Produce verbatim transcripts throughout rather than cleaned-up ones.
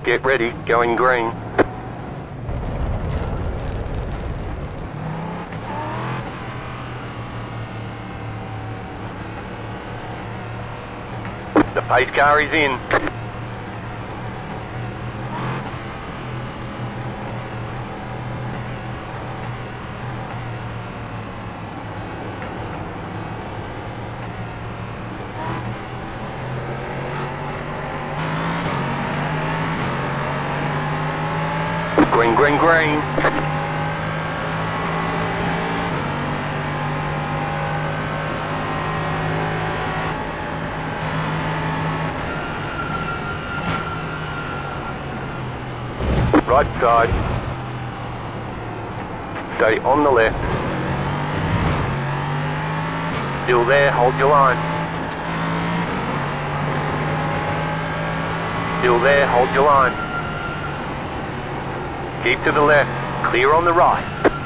Get ready, going green. The pace car is in. Green, green, green. Right side. Stay on the left. Still there, hold your line. Still there, hold your line. Keep to the left, clear on the right.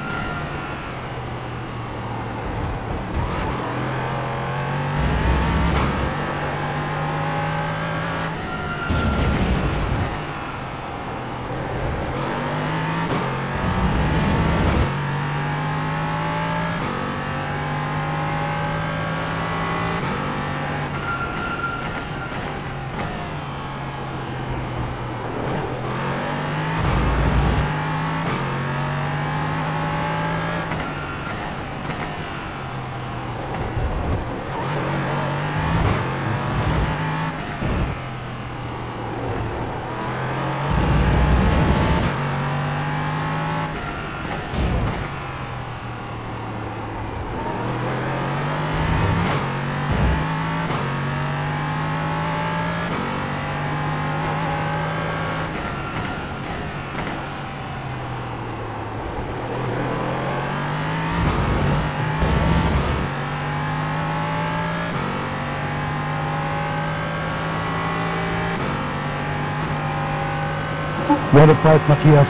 Water pipe, Matthias.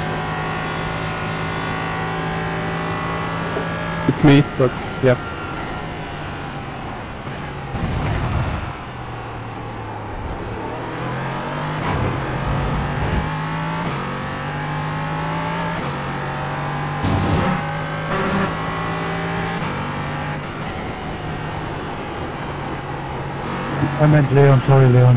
It's me, but yeah. I meant Leon, sorry Leon.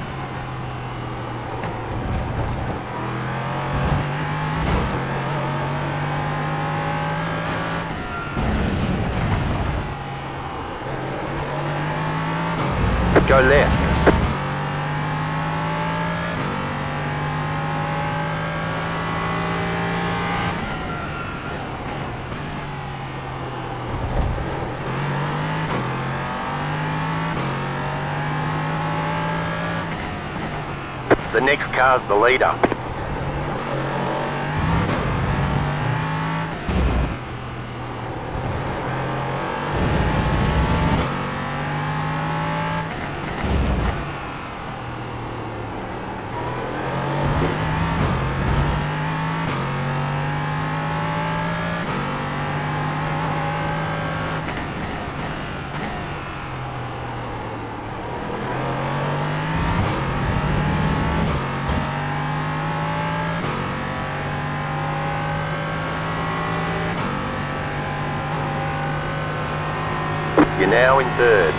Go left. The next car's the leader. You're now in third.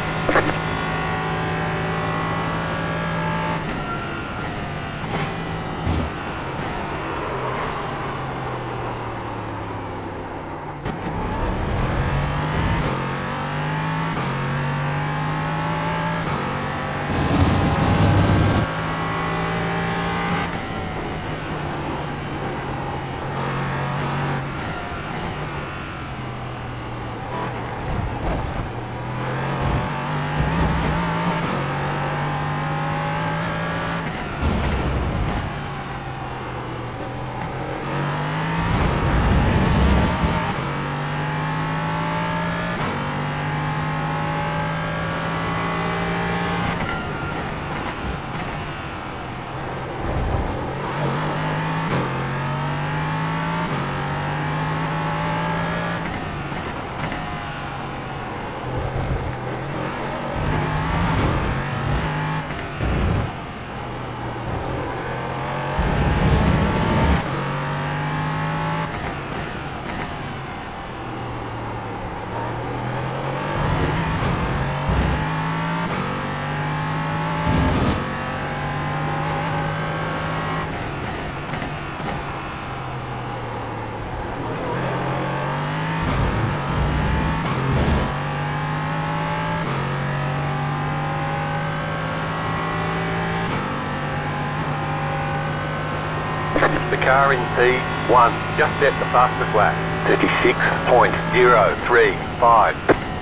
car in P one just set the fastest lap. thirty-six point zero three five.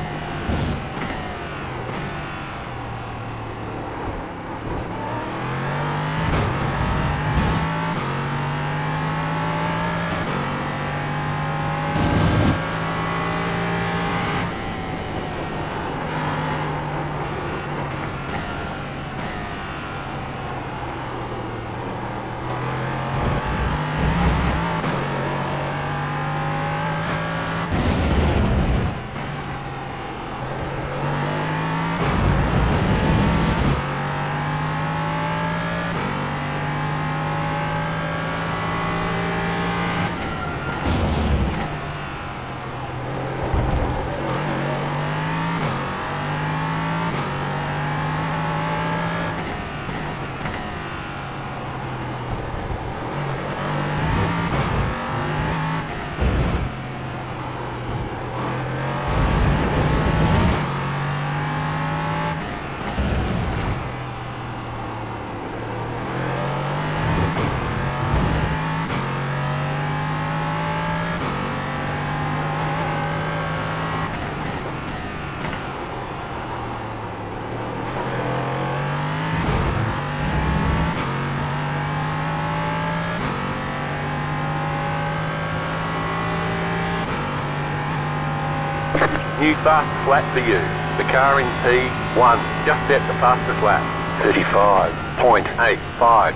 New fastest lap for you. The car in P one just set the fastest lap. thirty-five point eight five.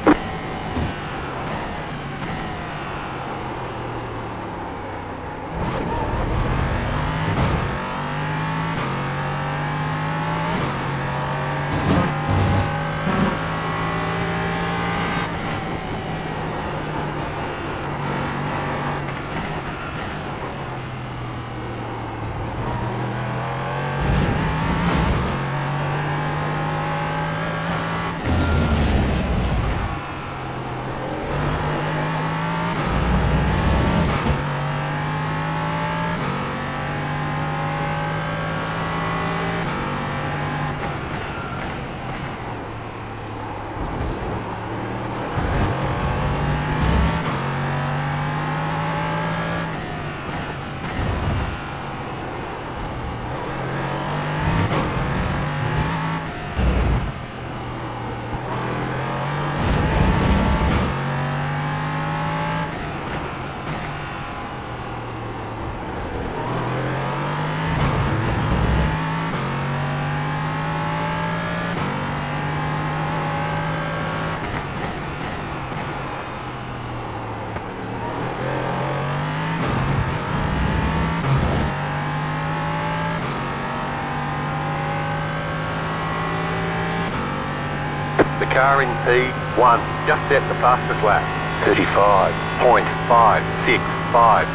The car in P one just set the fastest lap. thirty-five point five six five.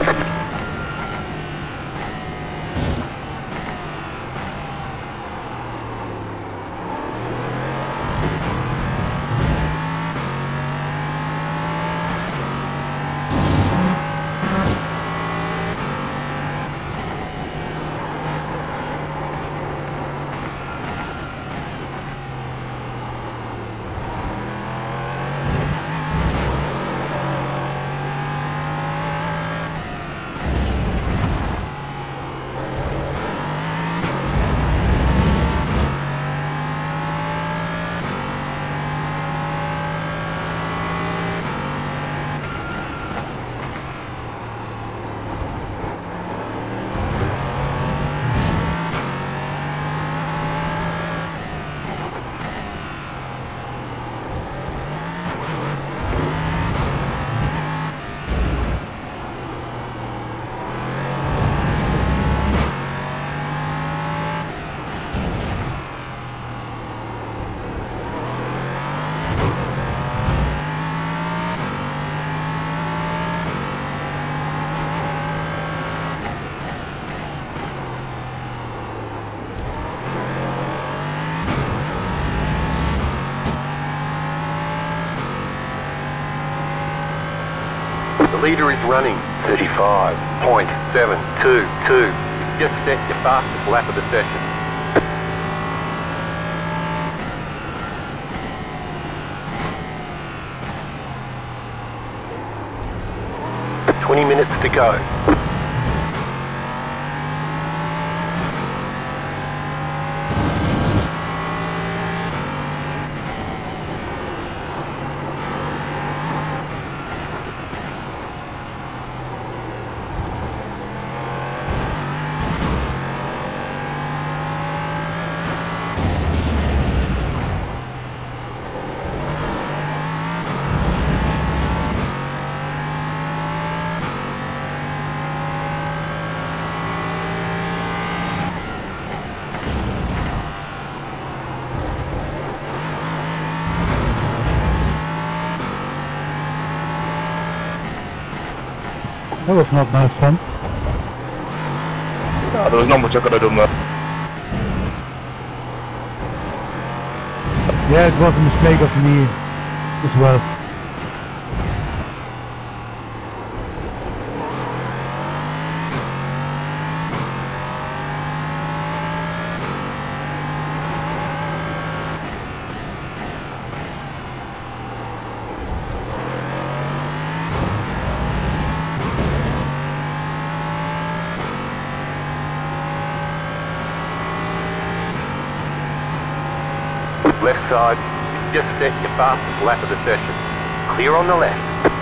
The leader is running thirty-five point seven two two. Just set your fastest lap of the session. twenty minutes to go. That was not nice fun. No, there was not much I could have done there. Yeah, it was a mistake of me as well. Left side, just set your fastest lap of the session. Clear on the left.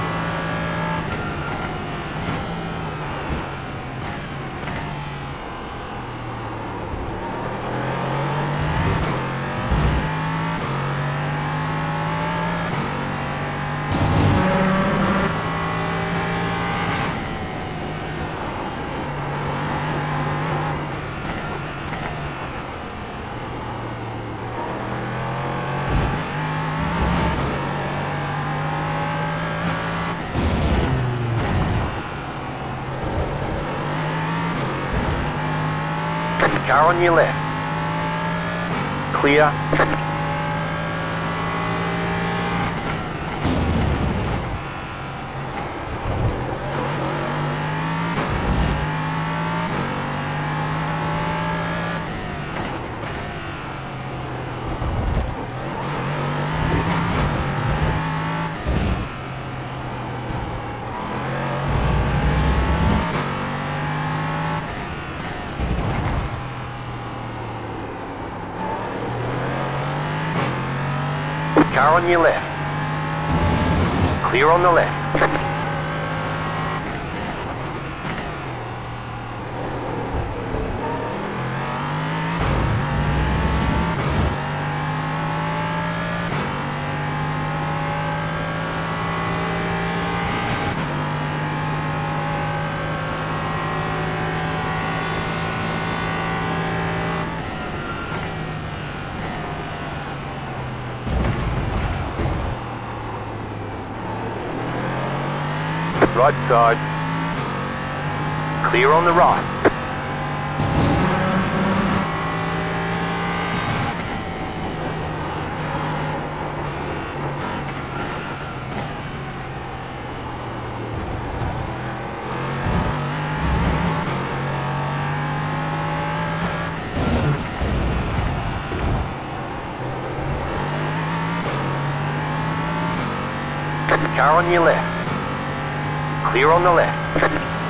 Car on your left. Clear. Car on your left. Clear on the left. Right side. Clear on the right. Car on your left. Clear on the left.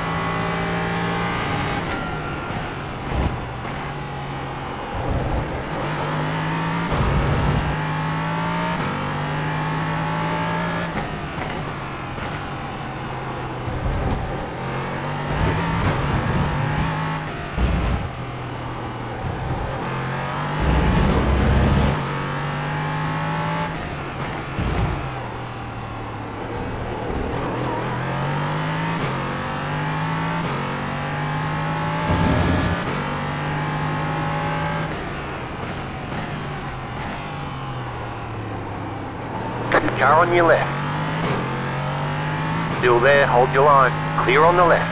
Car on your left. Still there, hold your line. Clear on the left.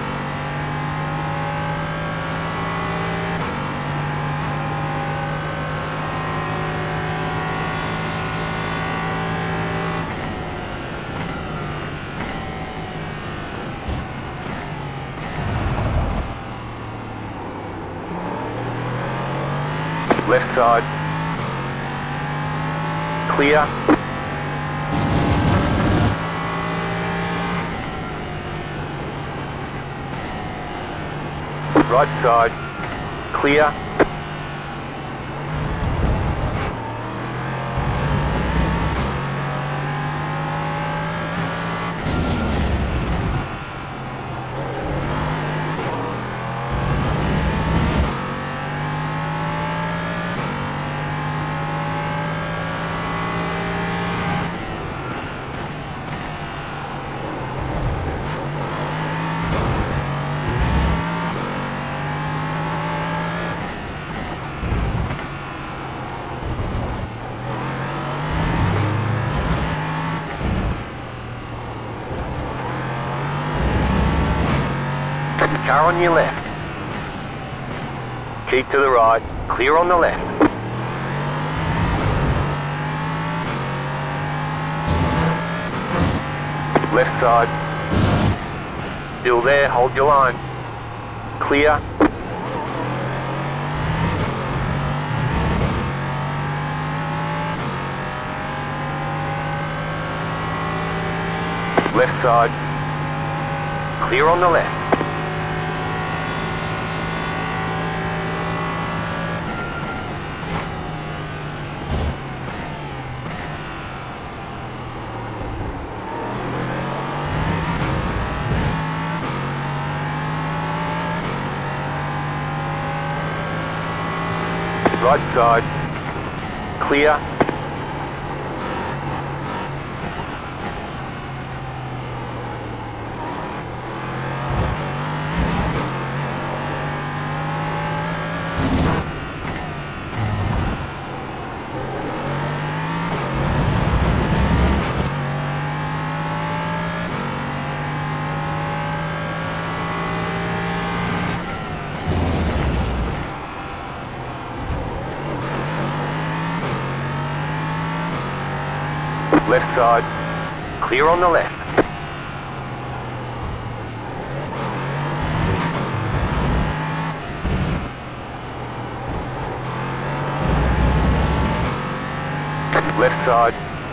Left side. Clear. Right side, clear. Car on your left. Keep to the right, clear on the left. Left side. Still there, hold your line. Clear. Left side. Clear on the left. Right side, clear. Left side, clear on the left. Left side,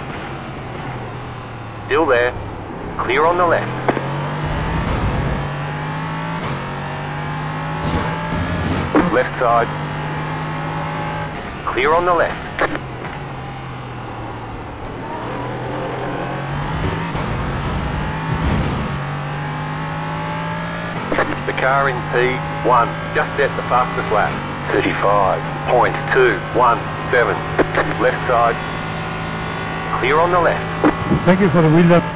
still there, clear on the left. Left side, clear on the left. The car in P one just set the fastest lap. thirty-five point two one seven. Left side. Clear on the left. Thank you for the wheel lap.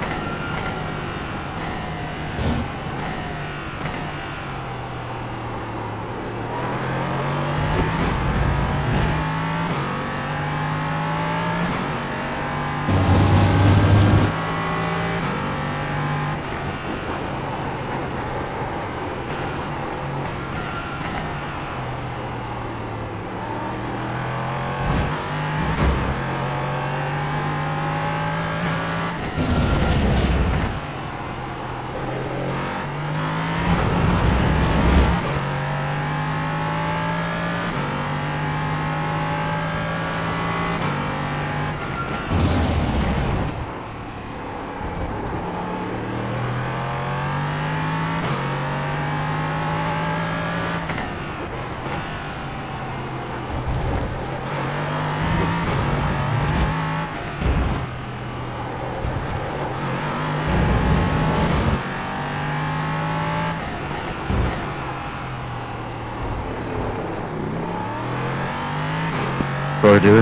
Sorry, dude.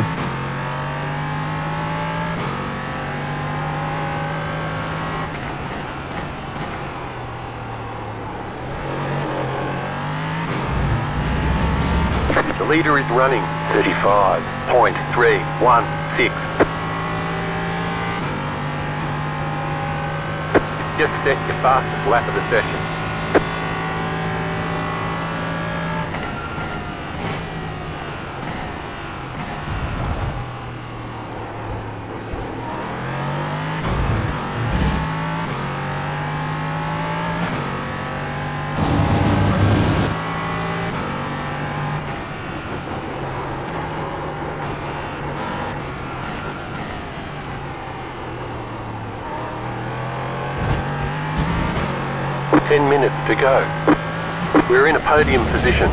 The leader is running thirty-five point three one six. Just set your fastest lap of the session. Ten minutes to go. We're in a podium position.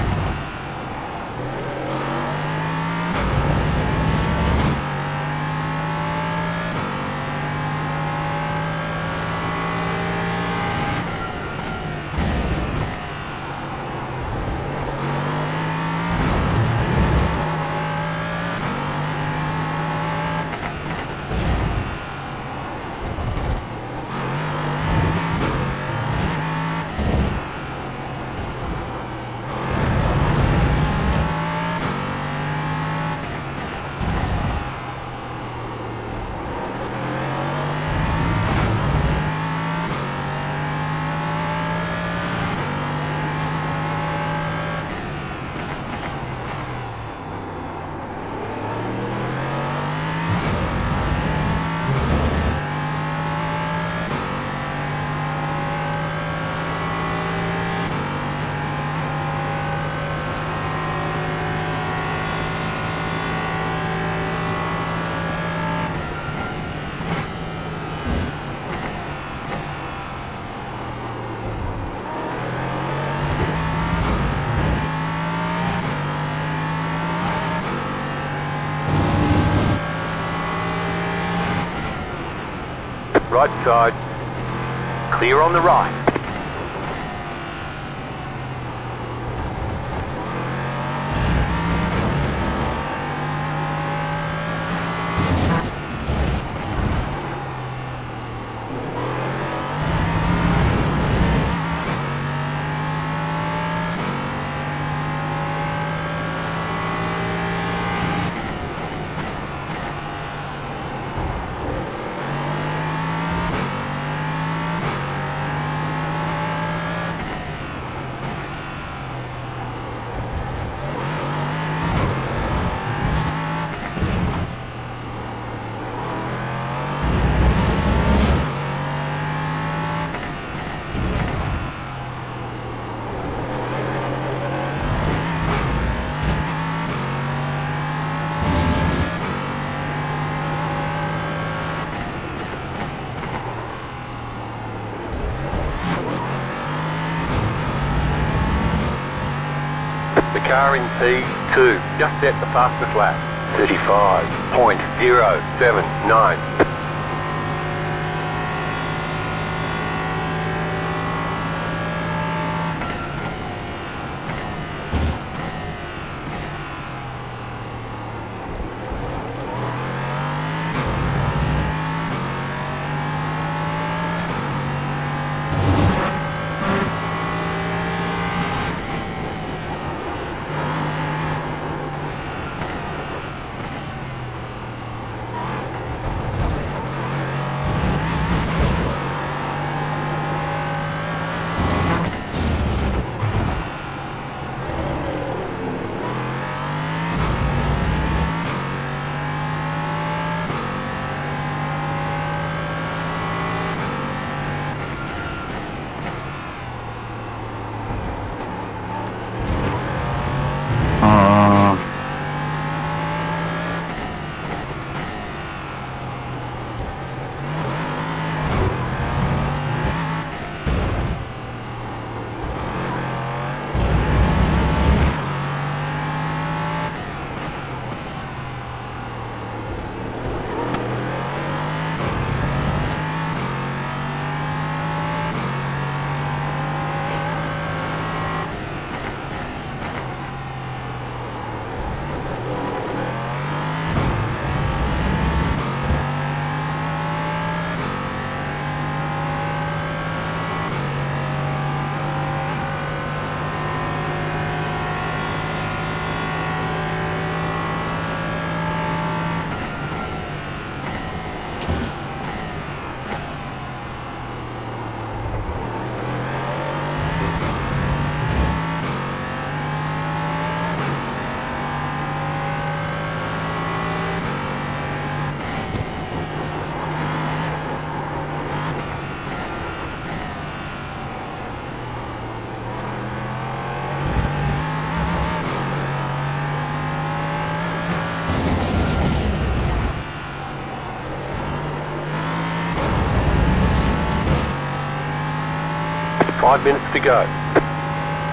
Right side. Clear on the right. The car in P two just set the fastest lap. thirty-five point zero seven nine. Five minutes to go.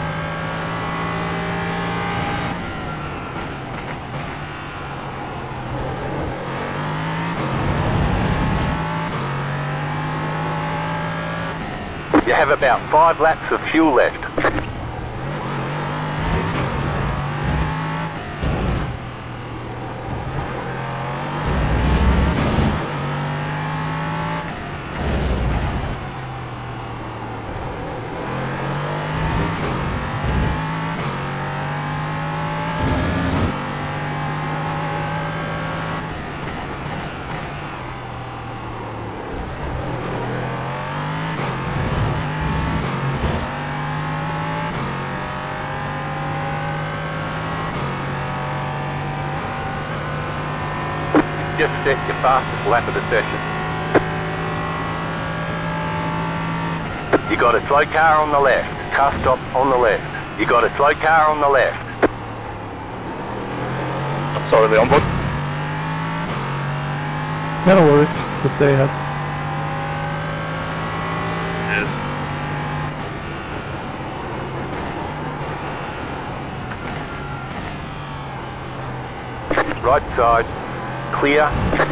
You have about five laps of fuel left. Just set your fastest lap of the session. You got a slow car on the left. Car stop on the left. You got a slow car on the left. Sorry, the onboard. No worries, just stay ahead. Yes. Right side. Clear.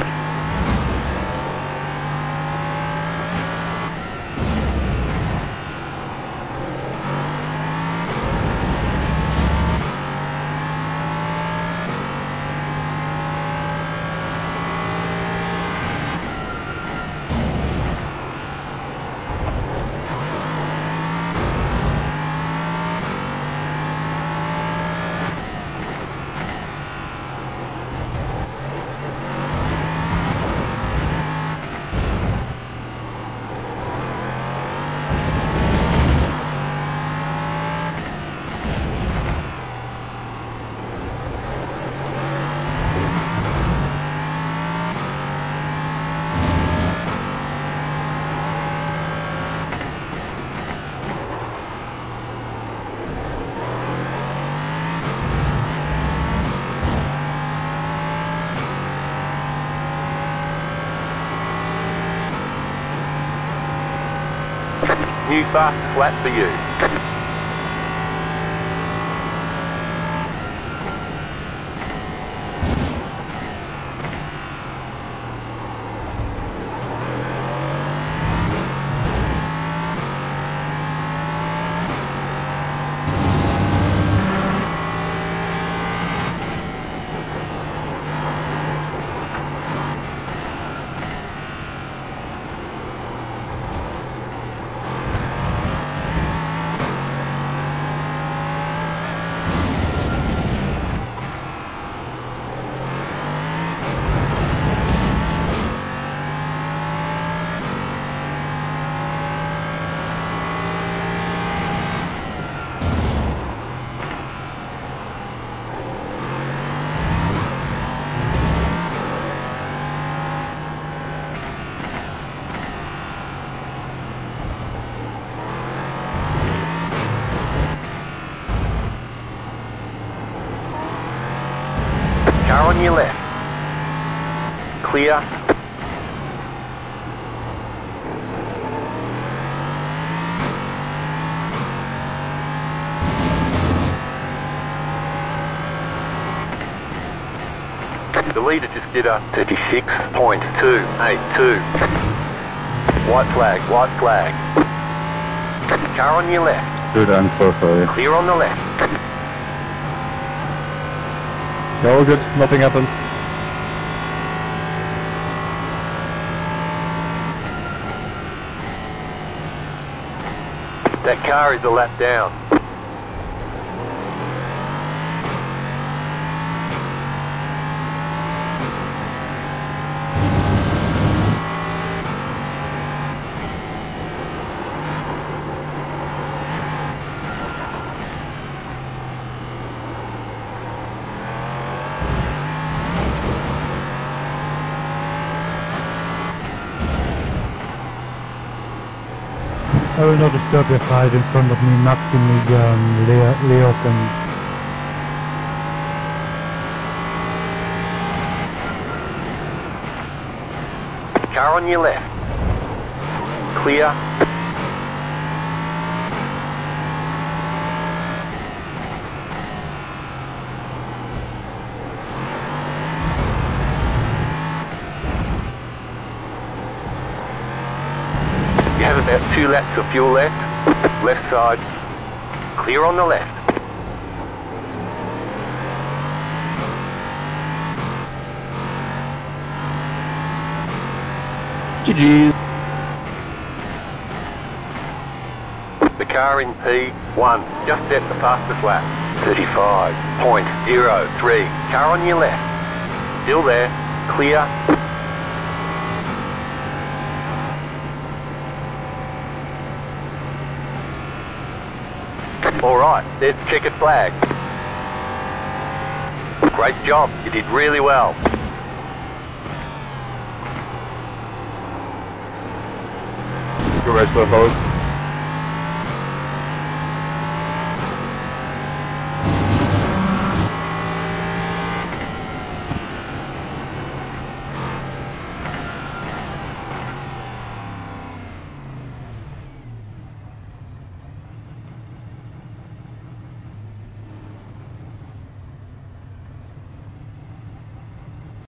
New fastest lap for you. Car on your left. Clear. The leader just did a thirty-six point two eight two. White flag, white flag. Car on your left. Dude, I'm so sorry. Clear on the left. Yeah, all good, nothing happened. That car is a lap down. I will not disturb your side in front of me, Maximilian, Leo, Leos and... Car on your left. Clear. You have About two laps of fuel left. Left side. Clear on the left. G G's. The car in P one, just set the fastest lap. thirty-five point zero three. Car on your left. Still there. Clear. Alright, there's checkered flag. Great job, you did really well. Good race, fellas.